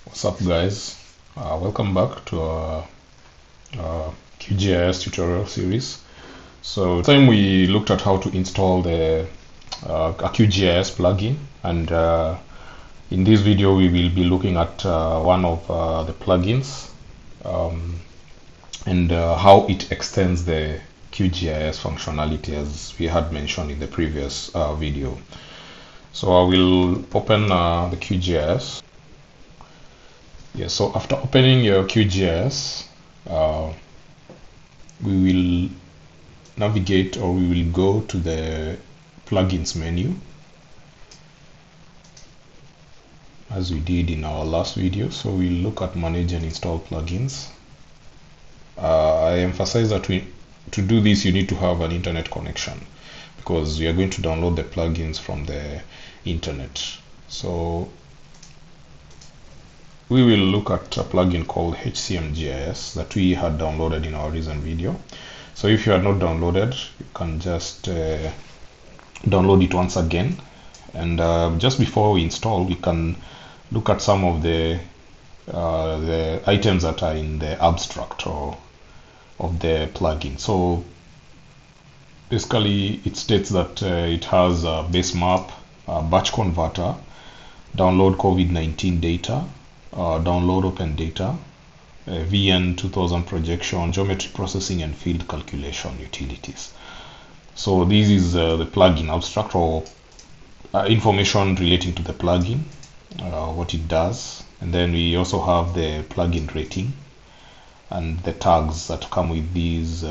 What's up, guys? Welcome back to our QGIS tutorial series. So, this time we looked at how to install a QGIS plugin, and in this video we will be looking at one of the plugins um, and how it extends the QGIS functionality, as we had mentioned in the previous video. So I will open the QGIS. Yes, so after opening your QGIS, we will navigate, or we will go to the plugins menu as we did in our last video. So we'll look at manage and install plugins. I emphasize that to do this you need to have an internet connection, because we are going to download the plugins from the internet. So we will look at a plugin called HCMGIS that we had downloaded in our recent video. So if you had not downloaded, you can just download it once again. And just before we install, we can look at some of the items that are in the abstract or of the plugin. So basically, it states that it has a base map, a batch converter, download COVID-19 data, download open data, VN 2000 projection, geometry processing, and field calculation utilities. So this is the plugin abstract, or information relating to the plugin, what it does. And then we also have the plugin rating and the tags that come with these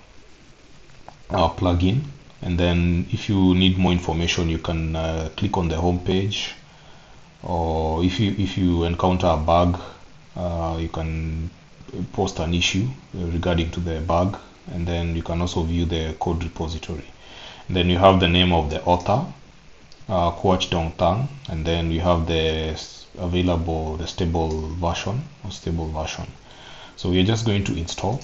plugin. And then if you need more information, you can click on the home page, or if you encounter a bug, you can post an issue regarding to the bug, and then you can also view the code repository. And then you have the name of the author, Quach Dong Tang, and then you have the available, the stable version. So we are just going to install.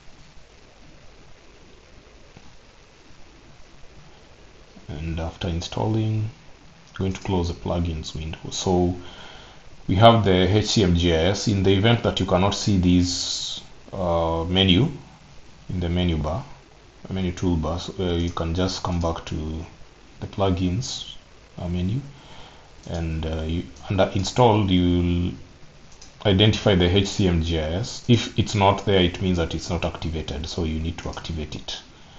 And after installing, I'm going to close the plugins window. So we have the HCMGIS. In the event that you cannot see this menu in the menu toolbar, you can just come back to the plugins menu, and under installed you'll identify the HCMGIS. If it's not there, it means that it's not activated, so you need to activate it.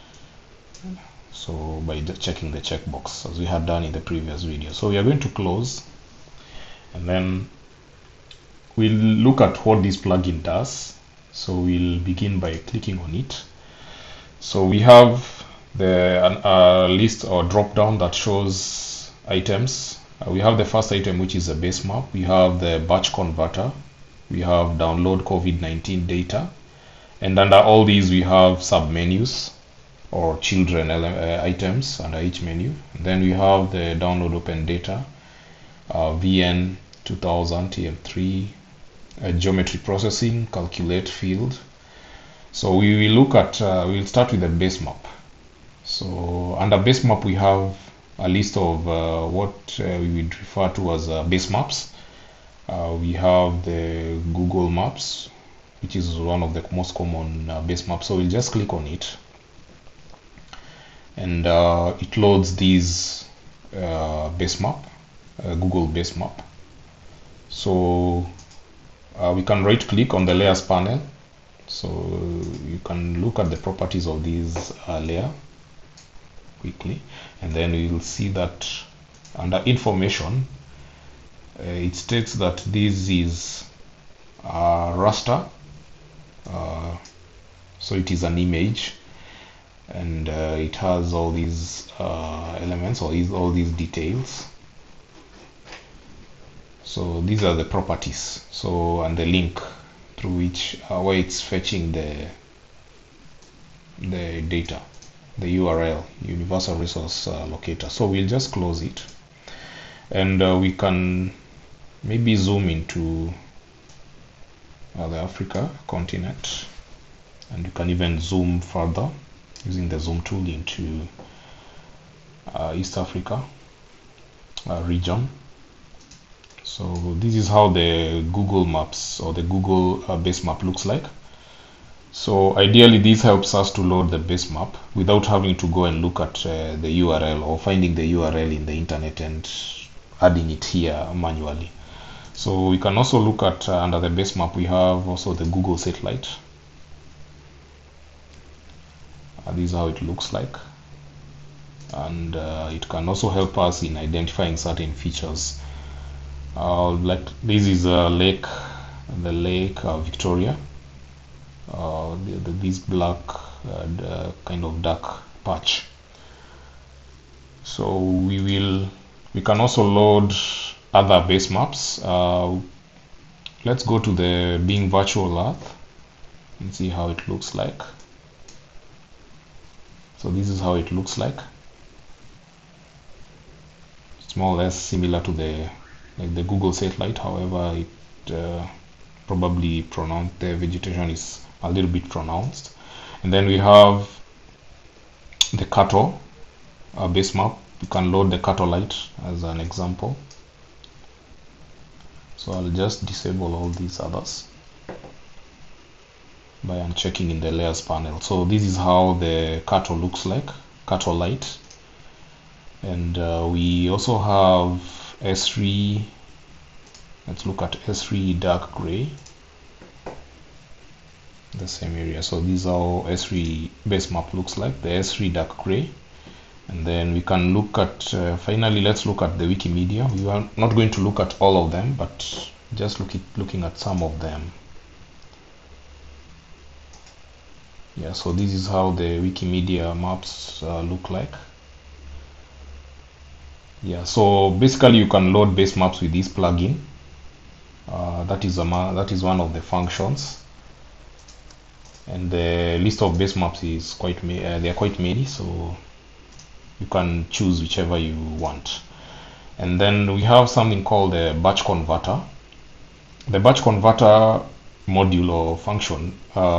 So by checking the checkbox, as we had done in the previous video. So we are going to close, and then we'll look at what this plugin does. So we'll begin by clicking on it. So we have the list or drop down that shows items. We have the first item, which is a base map. We have the batch converter. We have download COVID-19 data. And under all these, we have submenus or children items under each menu. And then we have the download open data, VN 2000 TM3, geometry processing, calculate field. So we will look at, we'll start with the base map. So under base map, we have a list of what we would refer to as base maps. We have the Google Maps, which is one of the most common base maps. So we'll just click on it, and it loads these base map, Google base map. So we can right click on the layers panel, so you can look at the properties of this layer quickly, and then we will see that under information it states that this is a raster, so it is an image, and it has all these elements, or all these details. So these are the properties, so, and the link through which where it's fetching the data, the URL, universal resource locator. So we'll just close it, and we can maybe zoom into the Africa continent, and you can even zoom further using the zoom tool into East Africa region. So this is how the Google Maps or the Google base map looks like. So ideally this helps us to load the base map without having to go and look at the URL or finding the URL in the internet and adding it here manually. So we can also look at under the base map we have also the Google satellite. This is how it looks like, and it can also help us in identifying certain features. Like this is a lake, the Lake Victoria. This black kind of dark patch. So we can also load other base maps. Let's go to the Bing Virtual Earth and see how it looks like. So this is how it looks like. It's more or less similar to the Google satellite. However, it probably pronounced, the vegetation is a little bit pronounced. And then we have the Kato base map. You can load the Kato Light as an example. So I'll just disable all these others by unchecking in the layers panel. So this is how the Kato looks like, Kato Light. And we also have S3. Let's look at S3 dark gray, the same area. So this is how S3 base map looks like, the S3 dark gray. And then we can look at finally, let's look at the Wikimedia. We are not going to look at all of them, but just looking at some of them. Yeah, so this is how the Wikimedia maps look like. Yeah, so basically you can load base maps with this plugin. That is one of the functions, and the list of base maps is quite they are quite many, so you can choose whichever you want. And then we have something called the batch converter. The batch converter module or function,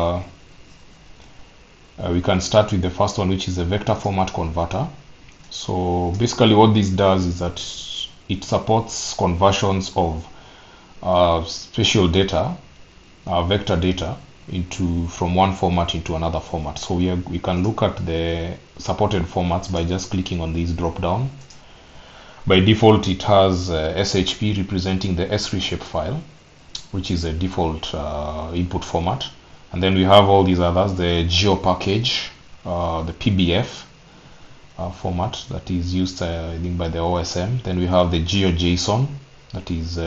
we can start with the first one, which is a vector format converter. So basically what this does is that it supports conversions of spatial data, vector data, from one format into another format. So we can look at the supported formats by just clicking on this drop down. By default it has SHP representing the S3 shapefile, which is a default input format. And then we have all these others, the GeoPackage, the PBF format that is used I think by the OSM. Then we have the GeoJSON that is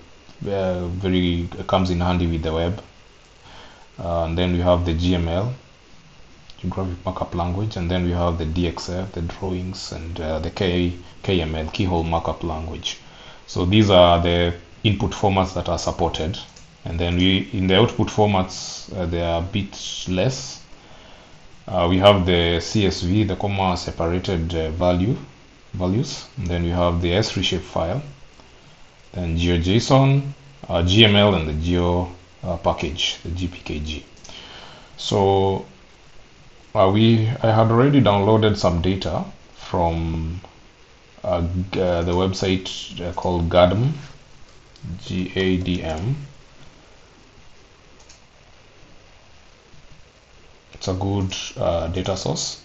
comes in handy with the web. And then we have the GML, Graphic Markup Language, and then we have the DXF, the drawings, and the KML, Keyhole Markup Language. So these are the input formats that are supported. And then in the output formats, they are a bit less. We have the CSV, the comma separated values. And then we have the S3 shapefile, then GeoJSON, GML, and the Geo package, the GPKG. So I had already downloaded some data from the website called GADM, GADM. It's a good data source.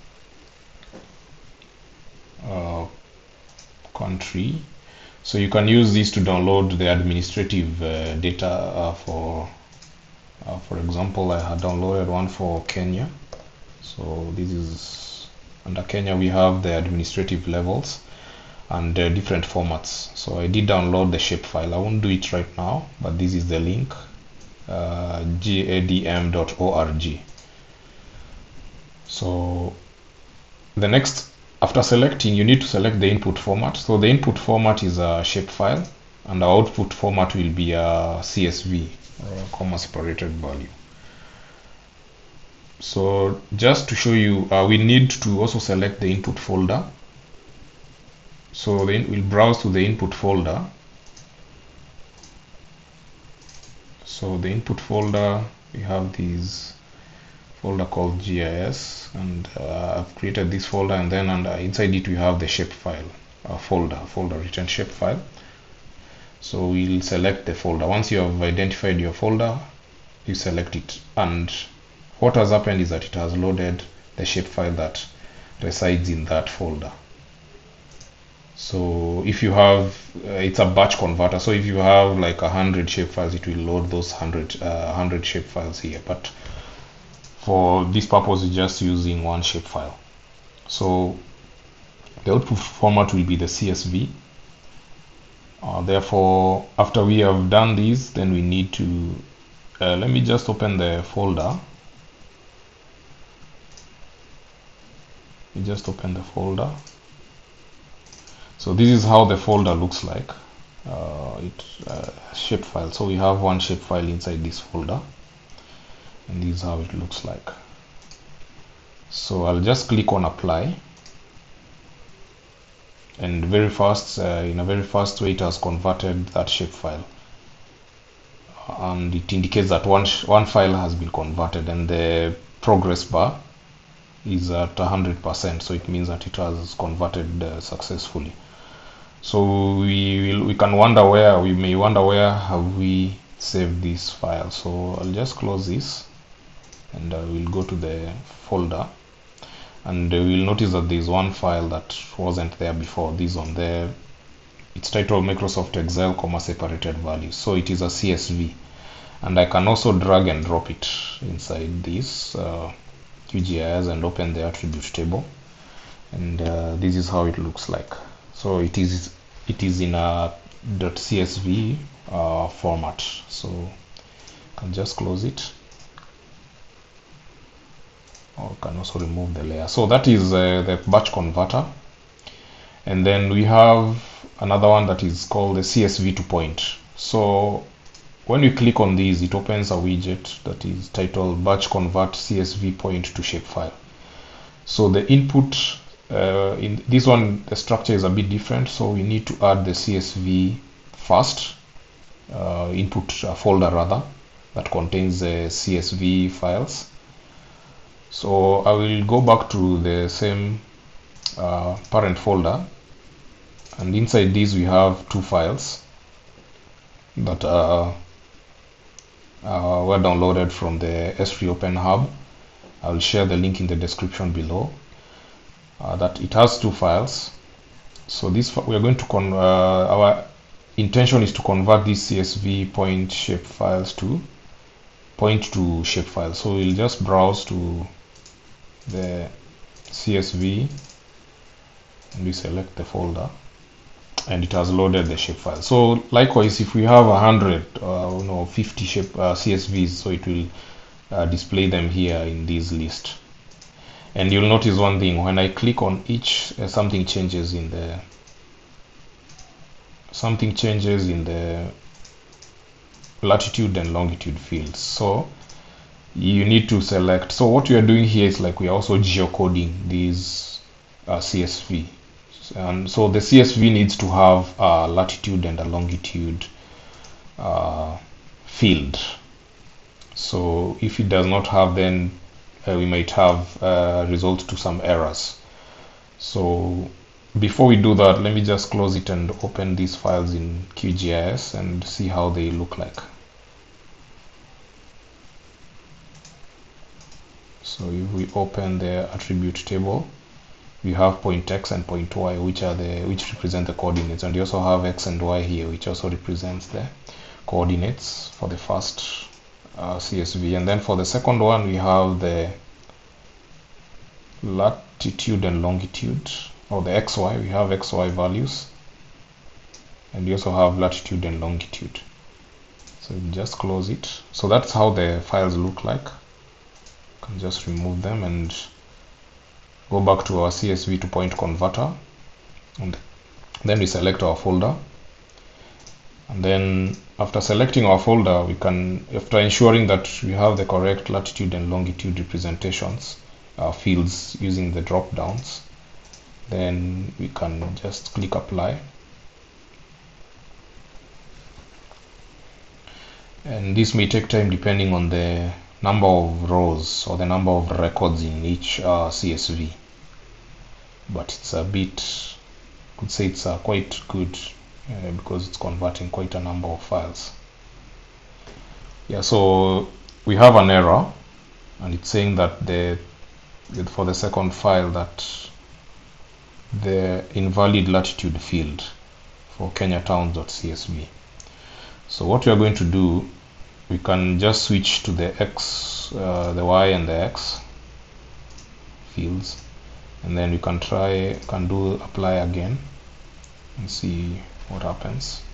Country. So you can use this to download the administrative data for example, I had downloaded one for Kenya. So this is under Kenya, we have the administrative levels and different formats. So I did download the shapefile. I won't do it right now, but this is the link, gadm.org. So the next, after selecting, you need to select the input format. So the input format is a shapefile, and the output format will be a CSV, comma separated value. So just to show you, we need to also select the input folder. So then we'll browse to the input folder. So the input folder, we have this folder called GIS, and I've created this folder, and then inside it we have the shapefile folder written shapefile. So we'll select the folder. Once you have identified your folder, you select it, and what has happened is that it has loaded the shapefile that resides in that folder. So if you have it's a batch converter, so if you have like 100 shapefiles, it will load those 100 shapefiles here, but for this purpose it's just using one shapefile. So the output format will be the CSV. Therefore, after we have done this, then we need to let me just open the folder. You just open the folder. So this is how the folder looks like. Shapefile. So we have one shapefile inside this folder, and this is how it looks like. So I'll just click on apply, and very fast, in a very fast way, it has converted that shapefile, and it indicates that one file has been converted, and the progress bar is at 100%, so it means that it has converted successfully. So we can wonder where have we saved this file. So I'll just close this, and we'll go to the folder, and we'll notice that there's one file that wasn't there before. This one there, it's titled Microsoft Excel, separated values. So it is a CSV, and I can also drag and drop it inside this QGIS and open the attribute table, and this is how it looks like. So it is in a .csv format. So I can just close it, or can also remove the layer. So that is the batch converter. And then we have another one that is called the CSV to point. So when we click on these, it opens a widget that is titled batch convert CSV point to shapefile. So the input in this one, the structure is a bit different, so we need to add the CSV first, input folder rather, that contains the CSV files. So I will go back to the same parent folder, and inside these we have two files that were downloaded from the S3 Open Hub. I will share the link in the description below. That it has two files. So this we are going to our intention is to convert these CSV point shape files to point to shapefile. So we'll just browse to the CSV, and we select the folder, and it has loaded the shapefile. So likewise, if we have 100 50 shape CSVs, so it will display them here in this list. And you'll notice one thing: when I click on each, something changes in the latitude and longitude fields. So you need to select. So what we are doing here is like we are also geocoding these CSV, and so the CSV needs to have a latitude and a longitude field. So if it does not have, then we might have result to some errors. So before we do that, let me just close it and open these files in QGIS and see how they look like. So if we open the attribute table, we have point X and point Y, which represent the coordinates, and you also have X and Y here, which also represents the coordinates for the first CSV. And then for the second one, we have the latitude and longitude, or the XY. We have XY values, and we also have latitude and longitude. So we just close it. So that's how the files look like. You can just remove them and go back to our CSV to point converter, and then we select our folder. And then after selecting our folder, we can, after ensuring that we have the correct latitude and longitude representations fields using the drop downs, then we can just click apply. And this may take time depending on the number of rows or the number of records in each CSV, but it's a bit, I could say it's quite good because it's converting quite a number of files. Yeah, so we have an error, and it's saying that for the second file that the invalid latitude field for kenyatowns.csv. So what we are going to do, we can just switch to the X, the Y and the X fields, and then we can do apply again and see what happens.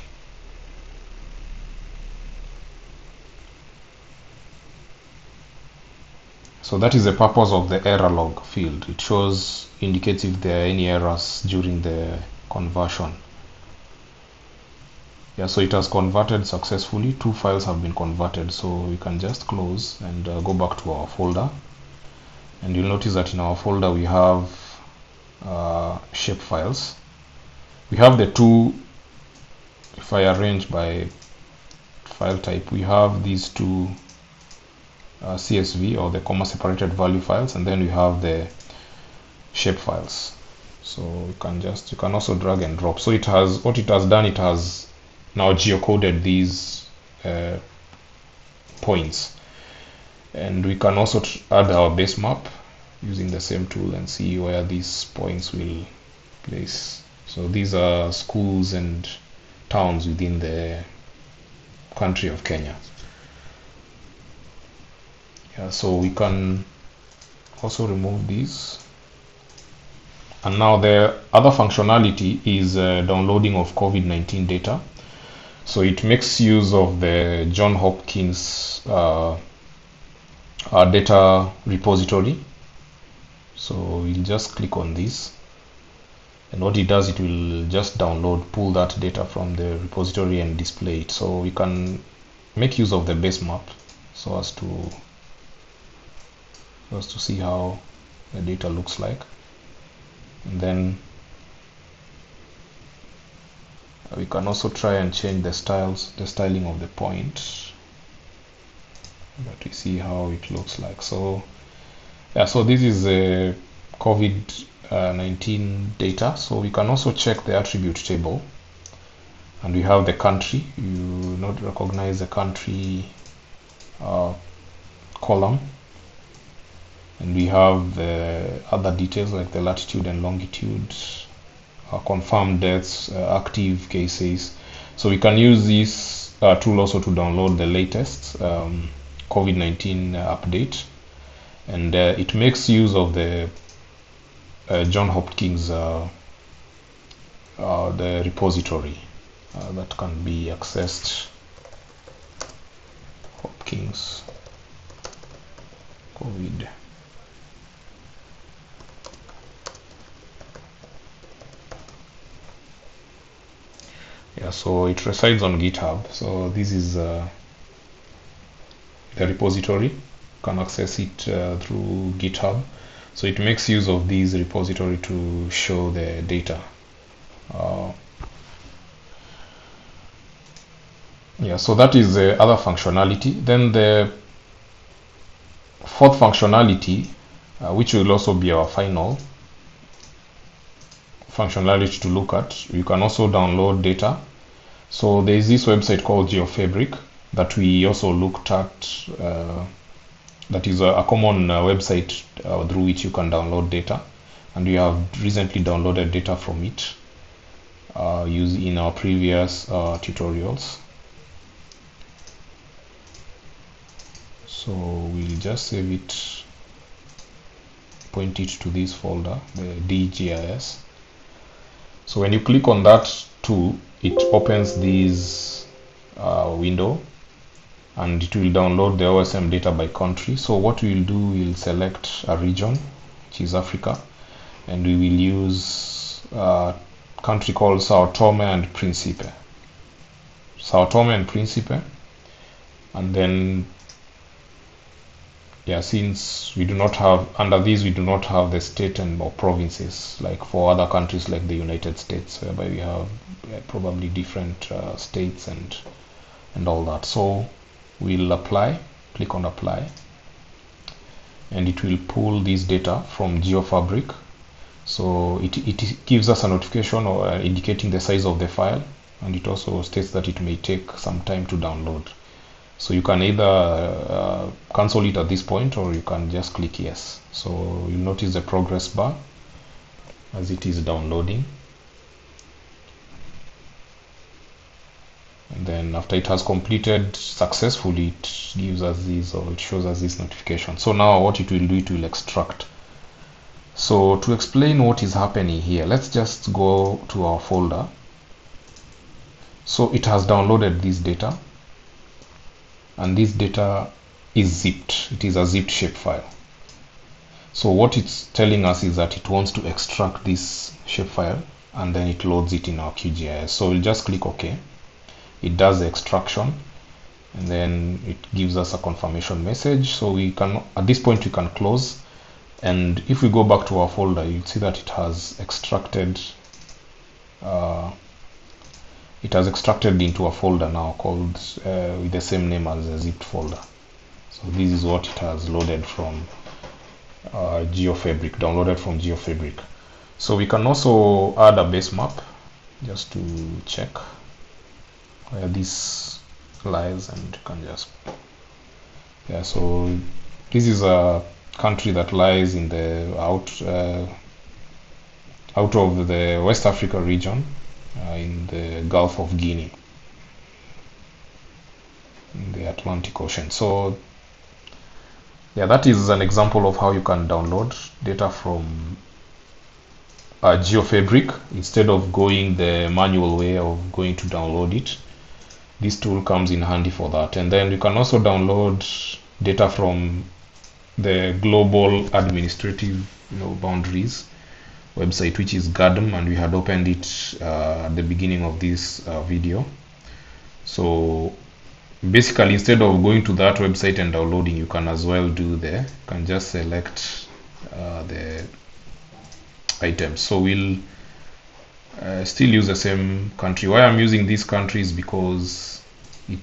So that is the purpose of the error log field. It indicates if there are any errors during the conversion. Yeah, so it has converted successfully. 2 files have been converted, so we can just close and go back to our folder. And you'll notice that in our folder we have shape files. We have the two, if I arrange by file type, we have these two CSV or the comma separated value files, and then we have the shape files. So you can also drag and drop. So it has now geocoded these points, and we can also add our base map using the same tool and see where these points will place. So these are schools and towns within the country of Kenya. Yeah, so we can also remove these. And now the other functionality is downloading of COVID-19 data. So it makes use of the Johns Hopkins data repository. So we'll just click on this, and what it does, it will just pull that data from the repository and display it. So we can make use of the base map so as to see how the data looks like. And then we can also try and change the styling of the point, but we see how it looks like. So yeah, so this is a COVID-19 data. So we can also check the attribute table, and we have the country. You will not recognize the country column, and we have the other details like the latitude and longitude, confirmed deaths, active cases. So we can use this tool also to download the latest COVID-19 update, and it makes use of the Johns Hopkins the repository that can be accessed. Hopkins COVID. Yeah, so it resides on GitHub. So this is the repository. You can access it through GitHub. So it makes use of this repository to show the data. Yeah, so that is the other functionality. Then the fourth functionality, which will also be our final functionality to look at, you can also download data. So there is this website called GeoFabric that we also looked at. That is a common website through which you can download data, and we have recently downloaded data from it used in our previous tutorials. So we'll just save it, point it to this folder, the DGIS. So when you click on that tool, it opens this window, and it will download the OSM data by country. So what we will do, we'll select a region, which is Africa, and we will use a country called Sao Tome and Principe. Sao Tome and Principe, and then yeah, since we do not have, under these we do not have the state and or provinces like for other countries like the United States, whereby we have probably different states and all that. So we'll apply, click on apply, and it will pull this data from GeoFabric. So it gives us a notification or indicating the size of the file, and it also states that it may take some time to download. So you can either cancel it at this point, or you can just click yes. So you'll notice the progress bar as it is downloading. And then after it has completed successfully, it gives us this, or it shows us this notification. So now what it will do, it will extract. So to explain what is happening here, let's just go to our folder. So it has downloaded this data, and this data is zipped. It is a zipped shapefile. So what it's telling us is that it wants to extract this shapefile, and then it loads it in our QGIS. So we'll just click OK. It does the extraction, and then it gives us a confirmation message. So we can, at this point, we can close. And if we go back to our folder, you'll see that it has extracted into a folder now called with the same name as the zipped folder. So this is what it has loaded from GeoFabric, downloaded from GeoFabric. So we can also add a base map just to check where this lies, and you can just, yeah, so this is a country that lies in the out of the West Africa region, in the Gulf of Guinea, in the Atlantic Ocean. So yeah, that is an example of how you can download data from GeoFabric instead of going the manual way of going to download it. This tool comes in handy for that. And then you can also download data from the Global Administrative Boundaries website, which is GADM, and we had opened it at the beginning of this video. So basically, instead of going to that website and downloading, you can as well do you can just select the items. So we'll still use the same country. Why I'm using this country is because it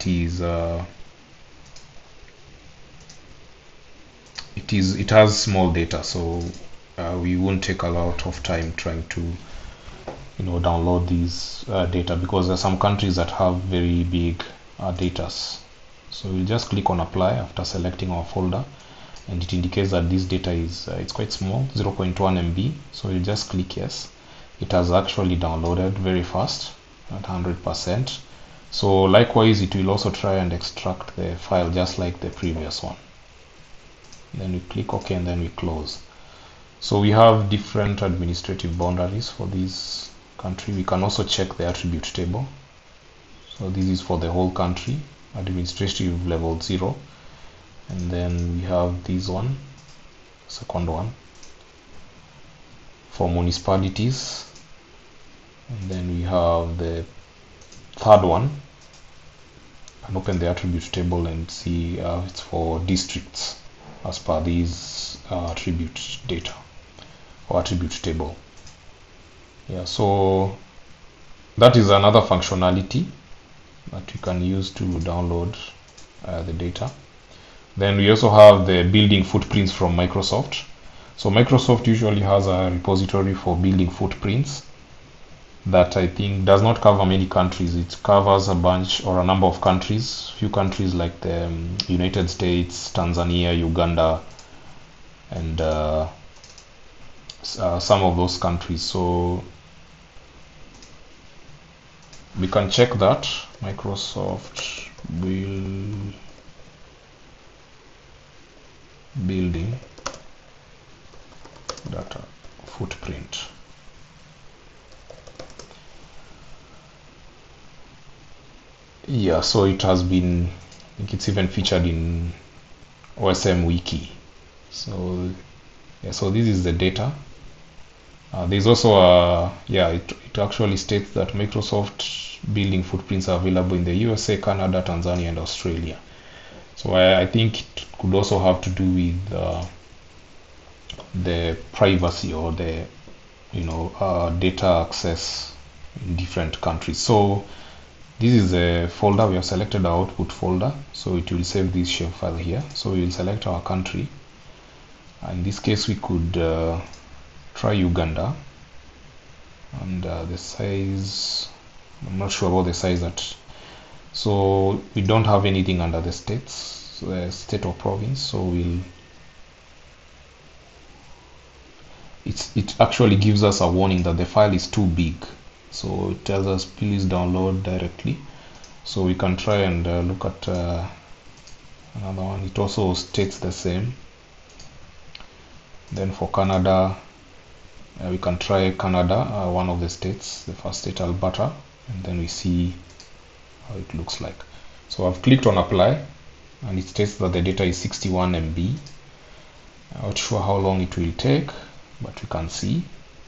has small data, so we won't take a lot of time trying to download these data, because there are some countries that have very big data. So we'll just click on apply after selecting our folder, and it indicates that this data is it's quite small, 0.1 MB. So we'll just click yes. It has actually downloaded very fast at 100%. So likewise, it will also try and extract the file just like the previous one. Then we click OK, and then we close. So we have different administrative boundaries for this country. We can also check the attribute table. So this is for the whole country, administrative level 0. And then we have this one, second one, for municipalities. And then we have the third one. And open the attribute table and see it's for districts as per these attribute data or attribute table. Yeah, so that is another functionality that you can use to download the data. Then we also have the building footprints from Microsoft. So Microsoft usually has a repository for building footprints that I think does not cover many countries. It covers a bunch or a number of countries, few countries like the United States, Tanzania, Uganda, and some of those countries. So we can check that. Microsoft building data footprint. Yeah, so it has been, I think it's even featured in OSM Wiki. So yeah, so this is the data. There's also it actually states that Microsoft building footprints are available in the USA, Canada, Tanzania, and Australia. So I think it could also have to do with the privacy or the data access in different countries. So this is a folder. We have selected our output folder, so it will save this shapefile here. So we will select our country. In this case, we could try Uganda, and the size, I'm not sure about the size that, so we don't have anything under the states, the state or province, so it actually gives us a warning that the file is too big, so it tells us please download directly. So we can try and look at another one. It also states the same. Then for Canada, we can try Canada, one of the states, the first state, Alberta, and then we see how it looks like. So I've clicked on apply, and it states that the data is 61 MB. I'm not sure how long it will take, but we can see.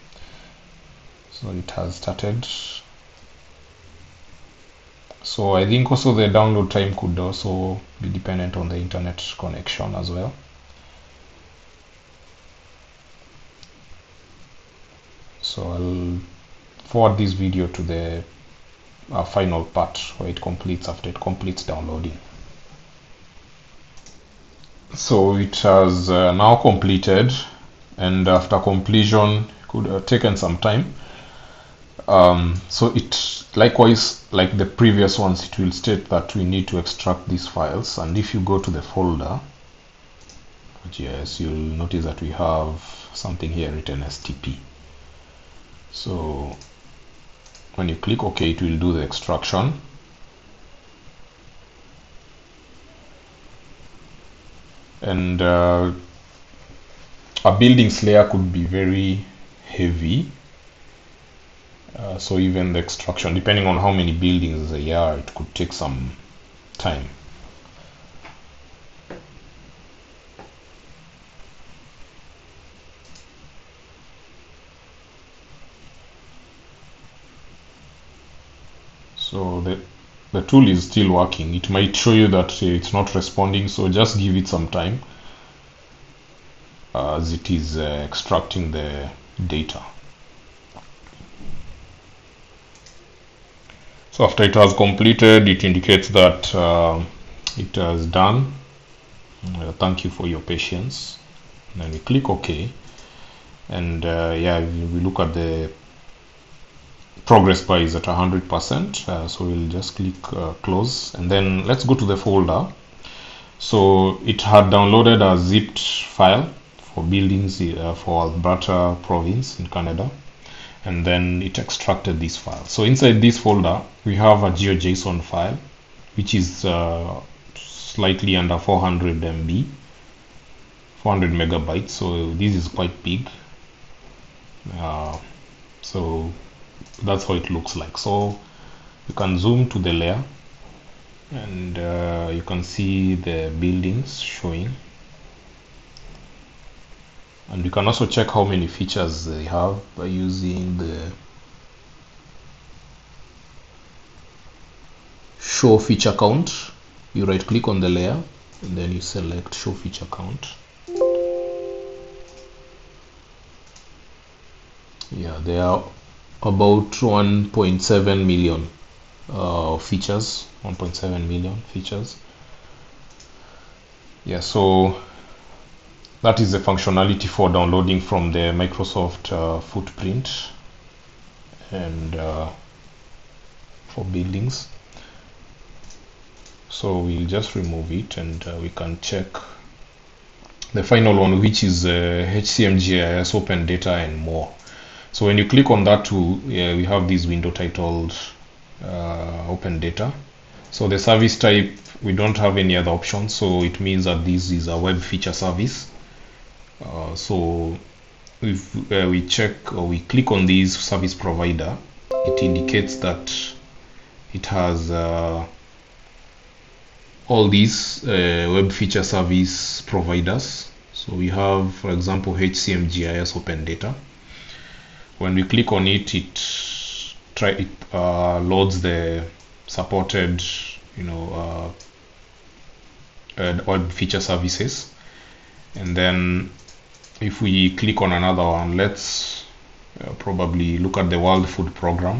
So it has started. So I think also the download time could also be dependent on the internet connection as well. So I'll forward this video to the final part where it completes, after it completes downloading. So it has now completed, and after completion could have taken some time. So it likewise, like the previous ones, it will state that we need to extract these files, and if you go to the folder GIS, you'll notice that we have something here written as TP. So when you click OK, it will do the extraction. And a buildings layer could be very heavy, so even the extraction, depending on how many buildings there are, it could take some time. So the tool is still working. It might show you that it's not responding, so just give it some time as it is extracting the data. So after it has completed, it indicates that it has done. Thank you for your patience. And then we click OK, and yeah, we look at the progress bar is at 100%, so we'll just click close, and then let's go to the folder. So it had downloaded a zipped file for buildings for Alberta province in Canada, and then it extracted this file. So inside this folder we have a GeoJSON file which is slightly under 400 MB, 400 megabytes, so this is quite big. So that's how it looks like. So you can zoom to the layer, and you can see the buildings showing, and you can also check how many features they have by using the show feature count. You right click on the layer and then you select show feature count. Yeah, there are about 1.7 million features, 1.7 million features. Yeah, so that is the functionality for downloading from the Microsoft footprint and for buildings. So we'll just remove it, and we can check the final one, which is HCM GIS, Open Data, and more. So when you click on that tool, we have this window titled Open Data. So the service type, we don't have any other options, so it means that this is a web feature service. So if we check or we click on this service provider, it indicates that it has all these web feature service providers. So we have, for example, HCM GIS Open Data. When we click on it, it loads the supported, web feature services. And then if we click on another one, let's probably look at the World Food Program.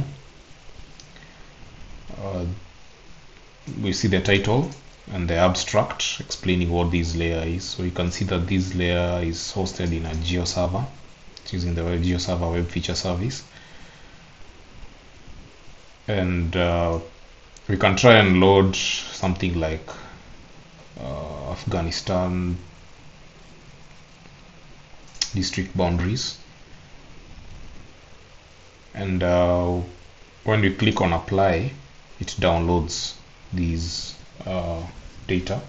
We see the title and the abstract explaining what this layer is. So you can see that this layer is hosted in a GeoServer. using the GeoServer web feature service. And we can try and load something like Afghanistan district boundaries, and when we click on apply, it downloads these data,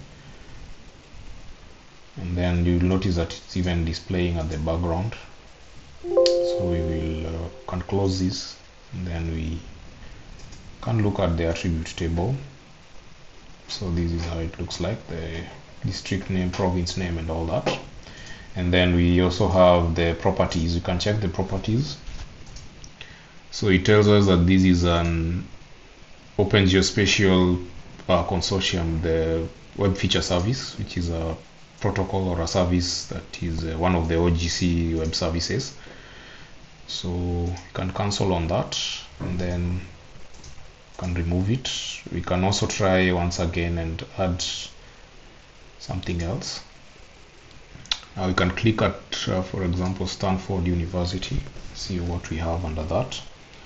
and then you'll notice that it's even displaying at the background. So we will can close this, and then we can look at the attribute table. So this is how it looks like, the district name, province name, and all that. And then we also have the properties. You can check the properties. So it tells us that this is an Open Geospatial Consortium, the web feature service, which is a protocol or a service that is one of the OGC web services. So you can cancel on that, and then can remove it. We can also try once again and add something else. We can click at, for example, Stanford University, see what we have under that.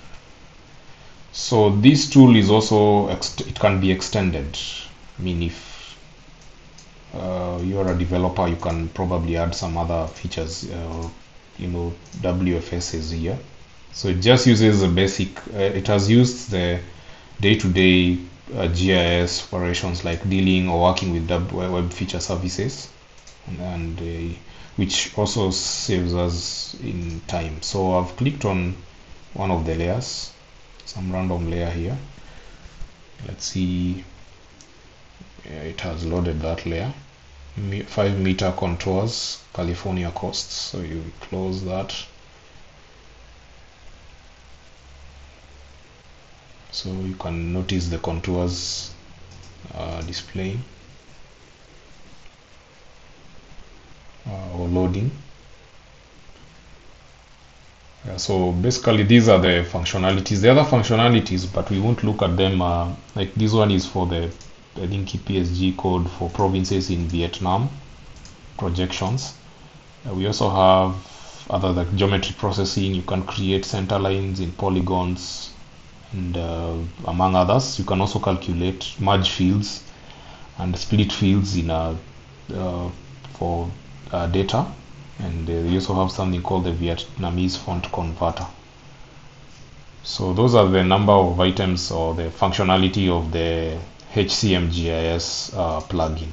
So this tool is also, it can be extended. I mean, if you're a developer, you can probably add some other features. You know, WFS is here. So it just uses the basic, it has used the day-to-day GIS operations like dealing or working with web feature services, and which also saves us in time. So I've clicked on one of the layers, some random layer here. Let's see, it has loaded that layer. 5 meter contours, California coasts. So you close that. So you can notice the contours displaying or loading. So basically these are the functionalities. The other functionalities, but we won't look at them, like this one is for the, I think, PSG code for provinces in Vietnam, projections. We also have other like geometry processing. You can create center lines in polygons, and among others. You can also calculate merge fields and split fields in for data, and you also have something called the Vietnamese font converter. So those are the number of items or the functionality of the HCMGIS plugin.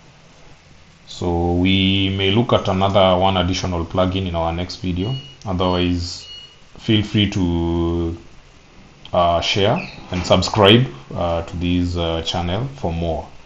So we may look at another one additional plugin in our next video. Otherwise, feel free to share and subscribe to this channel for more.